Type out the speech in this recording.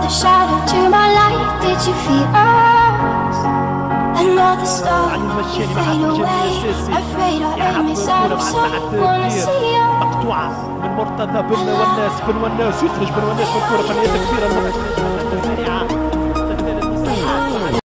another shadow to my light. Did you feel us? Another star, you fade away. Afraid our aim is out of sight. Wanna see you. مقطوعة من مرتضى بن وناس يخرج بن وناس من كرة فنية كبيرة.